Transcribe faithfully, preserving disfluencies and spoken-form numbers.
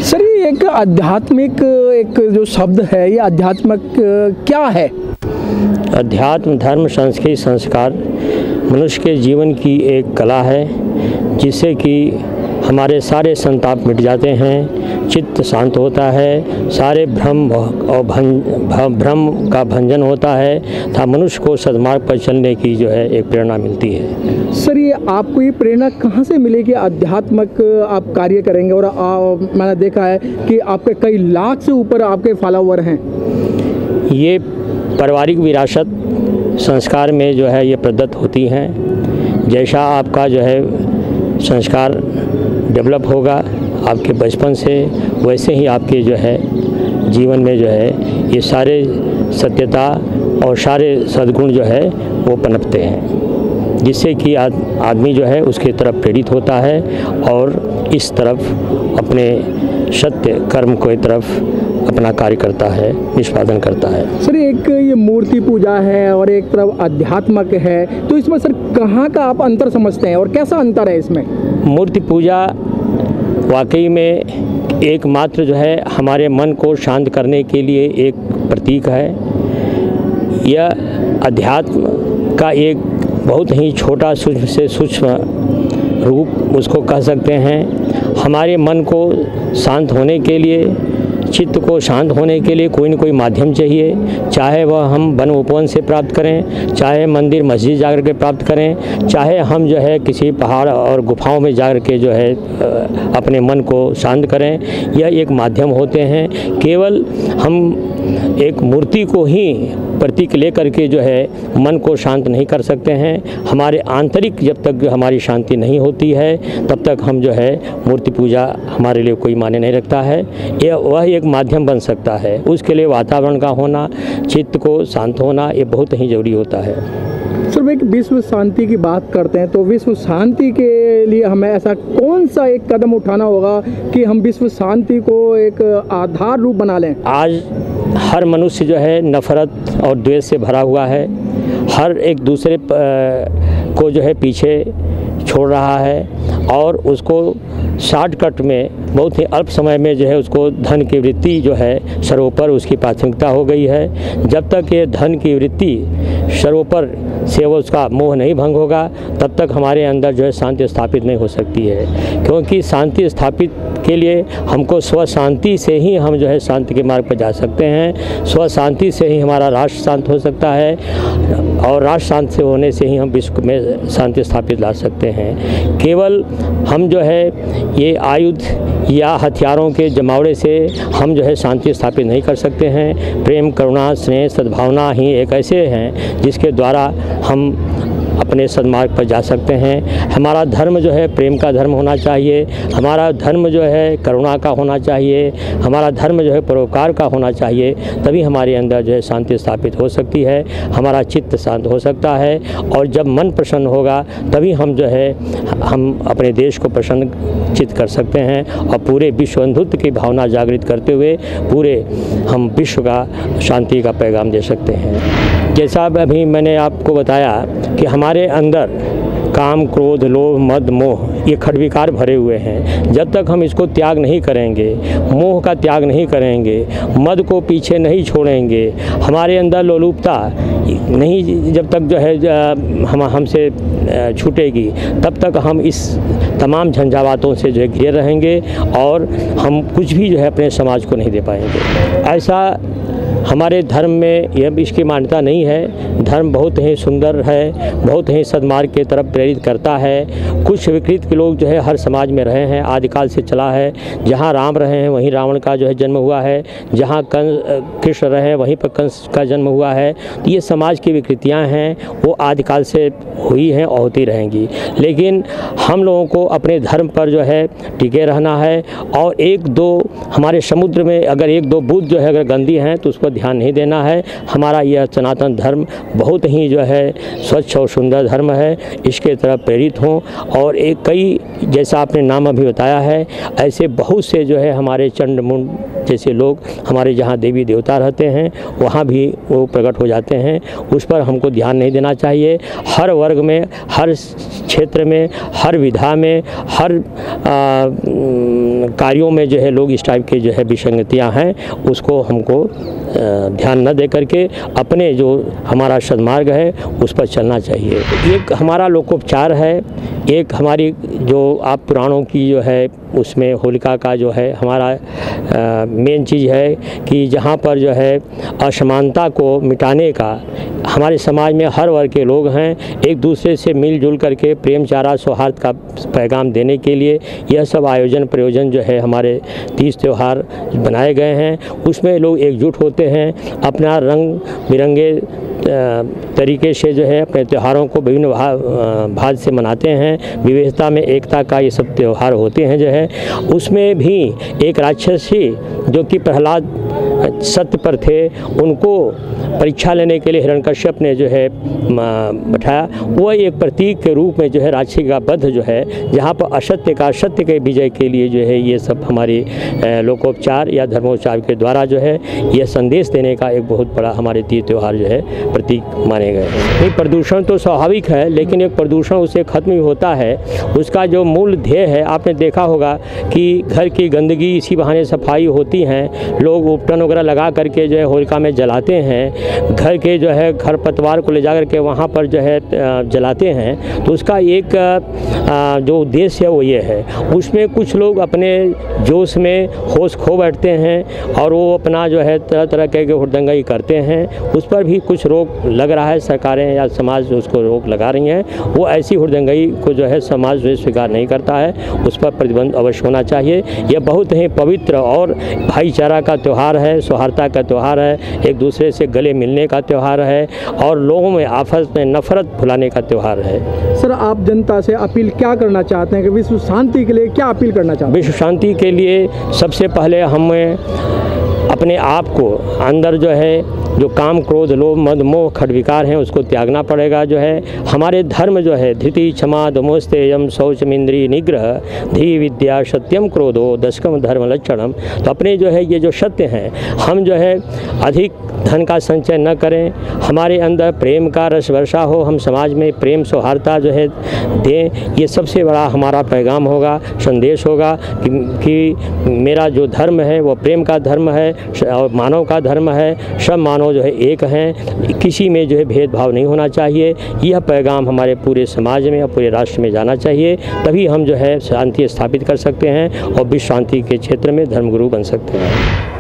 Sir ये एक आध्यात्मिक एक जो शब्द है, ये आध्यात्मिक क्या है? अध्यात्म, धर्म, संस्कृति, संस्कार मनुष्य के जीवन की एक कला है जिससे कि हमारे सारे संताप मिट जाते हैं, चित्त शांत होता है, सारे भ्रम और भ्रम का भंजन होता है तथा मनुष्य को सद्मार्ग पर चलने की जो है एक प्रेरणा मिलती है। सर ये आपको ये प्रेरणा कहाँ से मिलेगी? आध्यात्मिक आप कार्य करेंगे और आ, मैंने देखा है कि आपके कई लाख से ऊपर आपके फॉलोवर हैं। ये पारिवारिक विरासत संस्कार में जो है ये प्रदत्त होती हैं। जैसा आपका जो है संस्कार डेवलप होगा आपके बचपन से, वैसे ही आपके जो है जीवन में जो है ये सारे सत्यता और सारे सद्गुण जो है वो पनपते हैं, जिससे कि आद, आदमी जो है उसके तरफ प्रेरित होता है और इस तरफ अपने सत्य कर्म को तरफ अपना कार्य करता है, निष्पादन करता है। सर एक ये मूर्ति पूजा है और एक तरफ अध्यात्मक है, तो इसमें सर कहाँ का आप अंतर समझते हैं और कैसा अंतर है इसमें? मूर्ति पूजा वाकई में एकमात्र जो है हमारे मन को शांत करने के लिए एक प्रतीक है। यह अध्यात्म का एक बहुत ही छोटा सूक्ष्म से सूक्ष्म रूप उसको कह सकते हैं। हमारे मन को शांत होने के लिए, चित्त को शांत होने के लिए कोई न कोई माध्यम चाहिए, चाहे वह हम वन उपवन से प्राप्त करें, चाहे मंदिर मस्जिद जाकर के प्राप्त करें, चाहे हम जो है किसी पहाड़ और गुफाओं में जाकर के जो है अपने मन को शांत करें। यह एक माध्यम होते हैं। केवल हम एक मूर्ति को ही प्रतीक लेकर के जो है मन को शांत नहीं कर सकते हैं। हमारे आंतरिक जब तक हमारी शांति नहीं होती है तब तक हम जो है मूर्ति पूजा हमारे लिए कोई मायने नहीं रखता है। यह वह एक माध्यम बन सकता है। उसके लिए वातावरण का होना, चित्त को शांत होना ये बहुत ही ज़रूरी होता है। सर एक विश्व शांति की बात करते हैं तो विश्व शांति के लिए हमें ऐसा कौन सा एक कदम उठाना होगा कि हम विश्व शांति को एक आधार रूप बना लें? आज हर मनुष्य जो है नफ़रत और द्वेष से भरा हुआ है। हर एक दूसरे को जो है पीछे छोड़ रहा है और उसको शॉर्टकट में बहुत ही अल्प समय में जो है उसको धन की वृत्ति जो है सर्वोपर उसकी प्राथमिकता हो गई है। जब तक ये धन की वृत्ति सर्वोपर से वो उसका मोह नहीं भंग होगा तब तक हमारे अंदर जो है शांति स्थापित नहीं हो सकती है, क्योंकि शांति स्थापित के लिए हमको स्व शांति से ही हम जो है शांति के मार्ग पर जा सकते हैं। स्व शांति से ही हमारा राष्ट्र शांत हो सकता है और राष्ट्र शांत से होने से ही हम विश्व में शांति स्थापित ला सकते हैं। केवल हम जो है ये आयुध या हथियारों के जमावड़े से हम जो है शांति स्थापित नहीं कर सकते हैं। प्रेम, करुणा, स्नेह, सद्भावना ही एक ऐसे हैं जिसके द्वारा हम अपने सन्मार्ग पर जा सकते हैं। हमारा धर्म जो है प्रेम का धर्म होना चाहिए, हमारा धर्म जो है करुणा का होना चाहिए, हमारा धर्म जो है परोपकार का होना चाहिए। तभी हमारे अंदर जो है शांति स्थापित हो सकती है, हमारा चित्त शांत हो सकता है और जब मन प्रसन्न होगा तभी हम जो है हम अपने देश को प्रसन्न चित्त कर सकते हैं और पूरे विश्व बंधुत्व की भावना जागृत करते हुए पूरे हम विश्व का शांति का पैगाम दे सकते हैं। जैसा अभी मैंने आपको बताया कि हमारे अंदर काम, क्रोध, लोभ, मद, मोह ये खडविकार भरे हुए हैं। जब तक हम इसको त्याग नहीं करेंगे, मोह का त्याग नहीं करेंगे, मद को पीछे नहीं छोड़ेंगे, हमारे अंदर लोलुपता नहीं जब तक जो है हम हमसे छूटेगी तब तक हम इस तमाम झंझावातों से जो है घिरे रहेंगे और हम कुछ भी जो है अपने समाज को नहीं दे पाएंगे। ऐसा हमारे धर्म में यह इसकी मान्यता नहीं है। धर्म बहुत ही सुंदर है, बहुत ही सद्मार्ग की तरफ प्रेरित करता है। कुछ विकृत के लोग जो है हर समाज में रहे हैं, आदिकाल से चला है। जहाँ राम रहे हैं वहीं रावण का जो है जन्म हुआ है, जहाँ कंस कृष्ण रहे हैं वहीं पर कंस का जन्म हुआ है। तो ये समाज की विकृतियाँ हैं, वो आदिकाल से हुई हैं और होती रहेंगी। लेकिन हम लोगों को अपने धर्म पर जो है टिके रहना है और एक दो हमारे समुद्र में अगर एक दो बूंद जो है अगर गंदी हैं तो उसको ध्यान नहीं देना है। हमारा यह सनातन धर्म बहुत ही जो है स्वच्छ और सुंदर धर्म है, इसके तरफ प्रेरित हों। और एक कई जैसा आपने नाम अभी बताया है, ऐसे बहुत से जो है हमारे चंड मुंड जैसे लोग हमारे जहाँ देवी देवता रहते हैं वहाँ भी वो प्रकट हो जाते हैं। उस पर हमको ध्यान नहीं देना चाहिए। हर वर्ग में, हर क्षेत्र में, हर विधा में, हर आ, कार्यों में जो है लोग इस टाइप के जो है विसंगतियाँ हैं, उसको हमको ध्यान न दे करके अपने जो हमारा सन्मार्ग है उस पर चलना चाहिए। एक हमारा लोकोपचार है, एक हमारी जो आप पुराणों की जो है उसमें होलिका का जो है हमारा मेन चीज़ है कि जहाँ पर जो है असमानता को मिटाने का, हमारे समाज में हर वर्ग के लोग हैं, एक दूसरे से मिलजुल करके प्रेमचारा सौहार्द का पैगाम देने के लिए यह सब आयोजन प्रयोजन जो है हमारे तीज त्यौहार बनाए गए हैं। उसमें लोग एकजुट होते हैं, अपना रंग बिरंगे तरीके से जो है अपने त्योहारों को विभिन्न भाग से मनाते हैं। विविधता में एकता का ये सब त्यौहार होते हैं जो है। उसमें भी एक राक्षसी जो कि प्रहलाद सत्य पर थे, उनको परीक्षा लेने के लिए हिरण्यकश्यप ने जो है बैठाया। वह एक प्रतीक के रूप में जो है राक्षसी का वध जो है, जहाँ पर असत्य का सत्य के विजय के लिए जो है ये सब हमारी लोकोपचार या धर्मोपचार के द्वारा जो है यह संदेश देने का एक बहुत बड़ा हमारे तीज त्यौहार जो है प्रतीक माने गए हैं। नहीं, प्रदूषण तो स्वाभाविक है, लेकिन एक प्रदूषण उसे खत्म ही होता है। उसका जो मूल ध्येय है, आपने देखा होगा कि घर की गंदगी इसी बहाने सफाई होती हैं, लोग उपटन वगैरह लगा करके जो है होलिका में जलाते हैं, घर के जो है खरपतवार को ले जा करके वहाँ पर जो है जलाते हैं। तो उसका एक जो उद्देश्य है वो ये है। उसमें कुछ लोग अपने जोश में होश खो बैठते हैं और वो अपना जो है तरह तरह के हुड़दंगाई करते हैं। उस पर भी कुछ रोक लग रहा है, सरकारें या समाज उसको रोक लगा रही हैं। वो ऐसी हुड़दंगाई को जो है समाज जो स्वीकार नहीं करता है, उस पर प्रतिबंध अवश्य होना चाहिए। यह बहुत ही पवित्र और भाईचारा का त्यौहार है, सौहार्दता का त्यौहार है, एक दूसरे से गले मिलने का त्यौहार है और लोगों में आपस में नफरत भुलाने का त्यौहार है। सर, आप जनता से अपील क्या करना चाहते हैं कि विश्व शांति के लिए क्या अपील करना चाहते हैं? विश्व शांति के लिए सबसे पहले हमें अपने आप को अंदर जो है जो काम क्रोध लोभ मद मोह खट विकार हैं उसको त्यागना पड़ेगा। जो है हमारे धर्म जो है धृति क्षमा दमोस्तेयम शौचम इंद्रिय निग्रह धी विद्या सत्यम क्रोधो दशकम धर्म लक्षणम। तो अपने जो है ये जो सत्य हैं, हम जो है अधिक धन का संचय न करें, हमारे अंदर प्रेम का रस वर्षा हो, हम समाज में प्रेम सौहार्दता जो है दें। ये सबसे बड़ा हमारा पैगाम होगा, संदेश होगा कि, कि मेरा जो धर्म है वो प्रेम का धर्म है और मानव का धर्म है। सब मानव जो है एक हैं, किसी में जो है भेदभाव नहीं होना चाहिए। यह पैगाम हमारे पूरे समाज में और पूरे राष्ट्र में जाना चाहिए, तभी हम जो है शांति स्थापित कर सकते हैं और विश्व शांति के क्षेत्र में धर्मगुरु बन सकते हैं।